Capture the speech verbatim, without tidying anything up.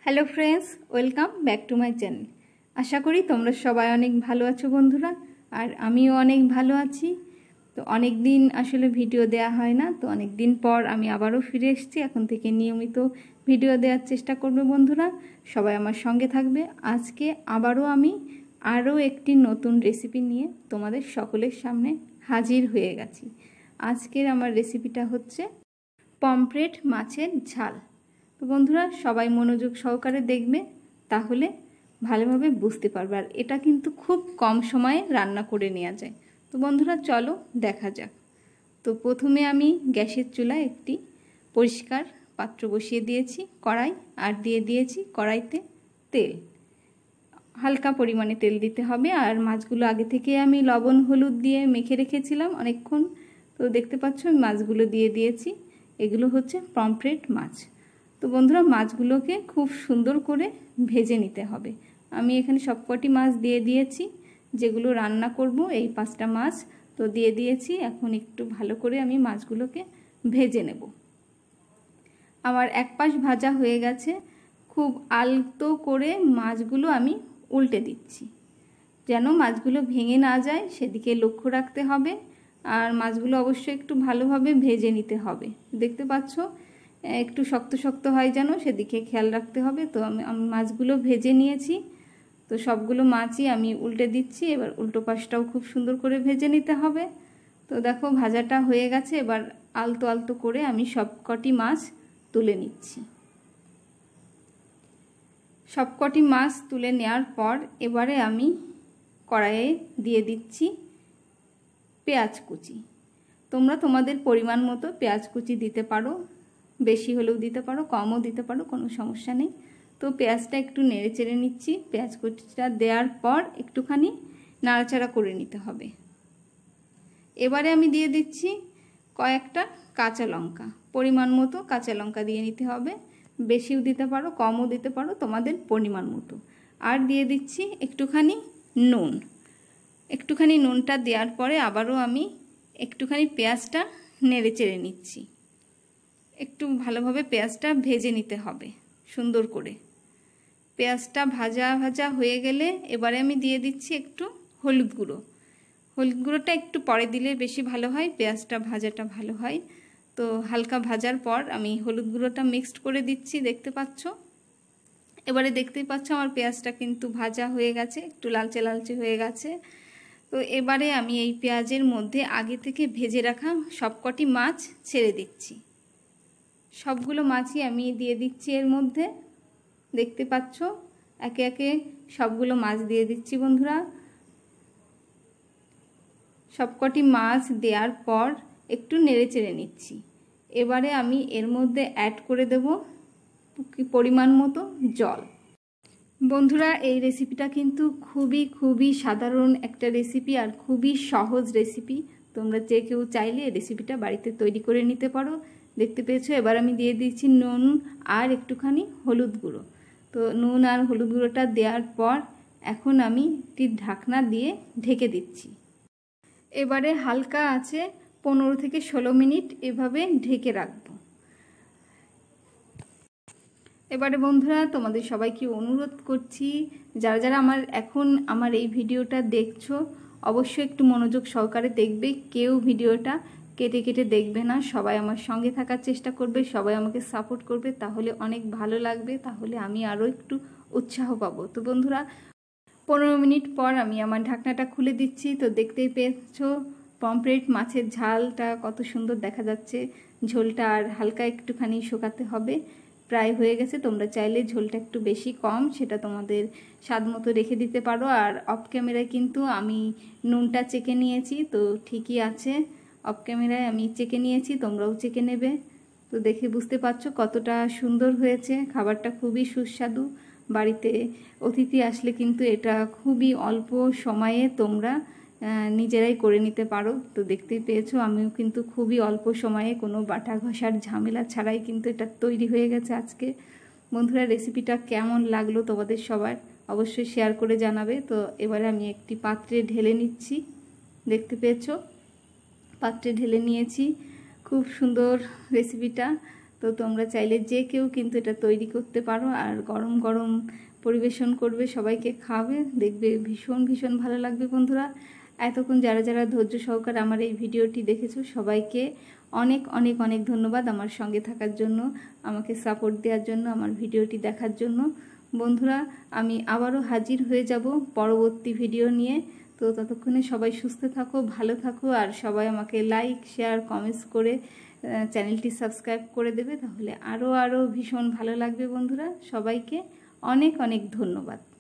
Hello friends, welcome back to my channel. আশা করি তোমরা সবাই অনেক ভালো আছো বন্ধুরা, আর আমিও অনেক ভালো আছি। তো অনেক দিন আসলে ভিডিও দেয়া হয় না, তো অনেক দিন পর আমি আবারও ফিরে এসেছি। এখন থেকে নিয়মিত ভিডিও দেওয়ার চেষ্টা করবে বন্ধুরা, সবাই আমার সঙ্গে থাকবে। আজকে আবারও আমি আরও একটি নতুন রেসিপি নিয়ে তোমাদের সকলের সামনে হাজির হয়ে গেছি। আজকের আমার রেসিপিটা হচ্ছে পমফ্রেট মাছের ঝাল। তো বন্ধুরা সবাই মনোযোগ সহকারে দেখবে, তাহলে ভালোভাবে বুঝতে পারবে। আর এটা কিন্তু খুব কম সময়ে রান্না করে নেওয়া যায়। তো বন্ধুরা চলো দেখা যাক। তো প্রথমে আমি গ্যাসের চুলায় একটি পরিষ্কার পাত্র বসিয়ে দিয়েছি, কড়াই, আর দিয়ে দিয়েছি কড়াইতে তেল। হালকা পরিমাণে তেল দিতে হবে। আর মাছগুলো আগে থেকে আমি লবণ হলুদ দিয়ে মেখে রেখেছিলাম অনেকক্ষণ। তো দেখতে পাচ্ছ আমি মাছগুলো দিয়ে দিয়েছি। এগুলো হচ্ছে পমফ্রেট মাছ। তো বন্ধুরা মাছগুলোকে খুব সুন্দর করে ভেজে নিতে হবে। আমি এখানে সবকটি মাছ দিয়ে দিয়েছি, যেগুলো রান্না করব এই পাঁচটা মাছ তো দিয়ে দিয়েছি। এখন একটু ভালো করে আমি মাছগুলোকে ভেজে নেব। আমার এক পাশ ভাজা হয়ে গেছে। খুব আলতো করে মাছগুলো আমি উল্টে দিচ্ছি, যেন মাছগুলো ভেঙে না যায় সেদিকে লক্ষ্য রাখতে হবে। আর মাছগুলো অবশ্যই একটু ভালোভাবে ভেজে নিতে হবে। দেখতে পাচ্ছ একটু শক্ত শক্ত হয় যেন, সেদিকে খেয়াল রাখতে হবে। তো আমি আমি মাছগুলো ভেজে নিয়েছি। তো সবগুলো মাছই আমি উল্টে দিচ্ছি। এবার উল্টো পাশটাও খুব সুন্দর করে ভেজে নিতে হবে। তো দেখো ভাজাটা হয়ে গেছে। এবার আলতো আলতো করে আমি সবকটি মাছ তুলে নিচ্ছি। সবকটি মাছ তুলে নেওয়ার পর এবারে আমি কড়াইয়ে দিয়ে দিচ্ছি পেঁয়াজ কুচি। তোমরা তোমাদের পরিমাণ মতো পেঁয়াজ কুচি দিতে পারো, বেশি হলেও দিতে পারো, কমও দিতে পারো, কোনো সমস্যা নেই। তো পেঁয়াজটা একটু নেড়ে চেড়ে নিচ্ছি। পেঁয়াজ কুচিটা দেওয়ার পর একটুখানি নাড়াচাড়া করে নিতে হবে। এবারে আমি দিয়ে দিচ্ছি কয়েকটা কাঁচা লঙ্কা, পরিমাণ মতো কাঁচা লঙ্কা দিয়ে নিতে হবে। বেশিও দিতে পারো, কমও দিতে পারো, তোমাদের পরিমাণ মতো। আর দিয়ে দিচ্ছি একটুখানি নুন। একটুখানি নুনটা দেওয়ার পরে আবারও আমি একটুখানি পেঁয়াজটা নেড়ে চেড়ে নিচ্ছি। একটু ভালোভাবে পেঁয়াজটা ভেজে নিতে হবে সুন্দর করে। পেঁয়াজটা ভাজা ভাজা হয়ে গেলে এবারে আমি দিয়ে দিচ্ছি একটু হলুদ গুঁড়ো। হলুদ গুঁড়োটা একটু পরে দিলে বেশি ভালো হয়, পেঁয়াজটা ভাজাটা ভালো হয়। তো হালকা ভাজার পর আমি হলুদ গুঁড়োটা মিক্সড করে দিচ্ছি, দেখতে পাচ্ছ। এবারে দেখতেই পাচ্ছ আমার পেঁয়াজটা কিন্তু ভাজা হয়ে গেছে, একটু লালচে লালচে হয়ে গেছে। তো এবারে আমি এই পেঁয়াজের মধ্যে আগে থেকে ভেজে রাখা সবকটি মাছ ছেড়ে দিচ্ছি। সবগুলো মাছই আমি দিয়ে দিচ্ছি এর মধ্যে, দেখতে পাচ্ছ। একে একে সবগুলো মাছ দিয়ে দিচ্ছি বন্ধুরা। সবকটি মাছ দেওয়ার পর একটু নেড়ে চেড়ে নিচ্ছি। এবারে আমি এর মধ্যে অ্যাড করে দেব পরিমাণ মতো জল। বন্ধুরা এই রেসিপিটা কিন্তু খুবই খুবই সাধারণ একটা রেসিপি, আর খুবই সহজ রেসিপি। তোমরা যে কেউ চাইলে এই রেসিপিটা বাড়িতে তৈরি করে নিতে পারো। দেখতে পেয়েছো। এবার আমি দিয়ে দিচ্ছি নুন আর একটুখানি হলুদ গুঁড়ো। তো নুন আর হলুদ গুঁড়োটা দেওয়ার পর এখন আমি একটি ঢাকনা দিয়ে ঢেকে দিচ্ছি। এবারে হালকা আছে পনেরো থেকে ষোলো মিনিট এভাবে ঢেকে রাখবো। এবারে বন্ধুরা তোমাদের সবাইকে অনুরোধ করছি, যারা যারা আমার এখন আমার এই ভিডিওটা দেখছো অবশ্যই একটু মনোযোগ সহকারে দেখবে। কেউ ভিডিওটা কেটে কেটে দেখবে না, সবাই আমার সঙ্গে থাকার চেষ্টা করবে, সবাই আমাকে সাপোর্ট করবে, তাহলে অনেক ভালো লাগবে, তাহলে আমি আরও একটু উৎসাহ পাবো। তো বন্ধুরা পনেরো মিনিট পর আমি আমার ঢাকনাটা খুলে দিচ্ছি। তো দেখতেই পেয়েছো পমফ্রেট মাছের ঝালটা কত সুন্দর দেখা যাচ্ছে। ঝোলটা আর হালকা একটুখানি শুকাতে হবে, প্রায় হয়ে গেছে। তোমরা চাইলে ঝোলটা একটু বেশি কম সেটা তোমাদের স্বাদ মতো রেখে দিতে পারো। আর অফ ক্যামেরায় কিন্তু আমি নুনটা চেখে নিয়েছি, তো ঠিকই আছে। অফ ক্যামেরায় আমি চেখে নিয়েছি, তোমরাও চেখে নেবে। তো দেখে বুঝতে পারছো কতটা সুন্দর হয়েছে। খাবারটা খুবই সুস্বাদু। বাড়িতে অতিথি আসলে কিন্তু এটা খুবই অল্প সময়ে তোমরা নিজেরাই করে নিতে পারো। তো দেখতেই পেয়েছো আমিও কিন্তু খুবই অল্প সময়ে কোনো বাটা ঘষার ঝামেলা ছাড়াই কিন্তু এটা তৈরি হয়ে গেছে আজকে। বন্ধুরা রেসিপিটা কেমন লাগলো তোমাদের সবার অবশ্যই শেয়ার করে জানাবে। তো এবারে আমি একটি পাত্রে ঢেলে নিচ্ছি, দেখতে পেয়েছো পাত্রে ঢেলে নিয়েছি। খুব সুন্দর রেসিপিটা। তো তো তোমরা চাইলে যে কেউ কিন্তু এটা তৈরি করতে পারো, আর গরম গরম পরিবেশন করবে, সবাইকে খাওয়াবে, দেখবে ভীষণ ভীষণ ভালো লাগবে। বন্ধুরা, এতক্ষণ যারা যারা ধৈর্য সহকারে আমার এই ভিডিওটি দেখেছো সবাইকে অনেক অনেক অনেক ধন্যবাদ আমার সঙ্গে থাকার জন্য, আমাকে সাপোর্ট দেওয়ার জন্য, আমার ভিডিওটি দেখার জন্য। বন্ধুরা, আমি আবারও হাজির হয়ে যাব পরবর্তী ভিডিও নিয়ে। তো ততক্ষণে সবাই সুস্থ থাকো, ভালো থাকো, আর সবাই আমাকে লাইক শেয়ার কমেন্টস করে চ্যানেলটি সাবস্ক্রাইব করে দেবে, তাহলে আরও আরও ভীষণ ভালো লাগবে। বন্ধুরা, সবাইকে অনেক অনেক ধন্যবাদ।